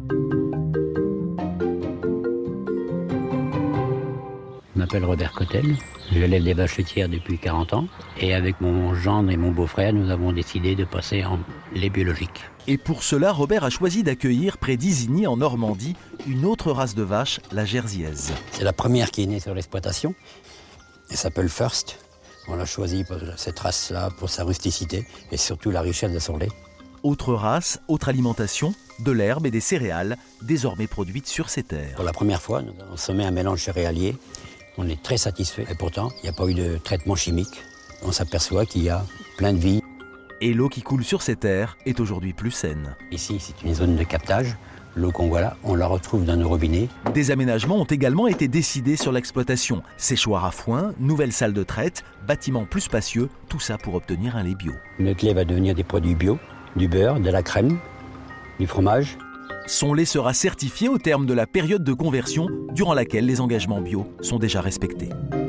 Je m'appelle Robert Cotel, j'élève des vaches laitières depuis 40 ans et avec mon gendre et mon beau-frère, nous avons décidé de passer en lait biologique. Et pour cela, Robert a choisi d'accueillir près d'Isigny en Normandie une autre race de vache, la jersiaise. C'est la première qui est née sur l'exploitation, elle s'appelle First. On l'a choisie pour cette race-là pour sa rusticité et surtout la richesse de son lait. Autre race, autre alimentation, de l'herbe et des céréales, désormais produites sur ces terres. Pour la première fois, nous avons semé un mélange céréalier. On est très satisfait et pourtant, il n'y a pas eu de traitement chimique. On s'aperçoit qu'il y a plein de vie. Et l'eau qui coule sur ces terres est aujourd'hui plus saine. Ici, c'est une zone de captage. L'eau qu'on voit là, on la retrouve dans nos robinets. Des aménagements ont également été décidés sur l'exploitation. Séchoir à foin, nouvelle salle de traite, bâtiments plus spacieux, tout ça pour obtenir un lait bio. Notre lait va devenir des produits bio, du beurre, de la crème, du fromage. Son lait sera certifié au terme de la période de conversion durant laquelle les engagements bio sont déjà respectés.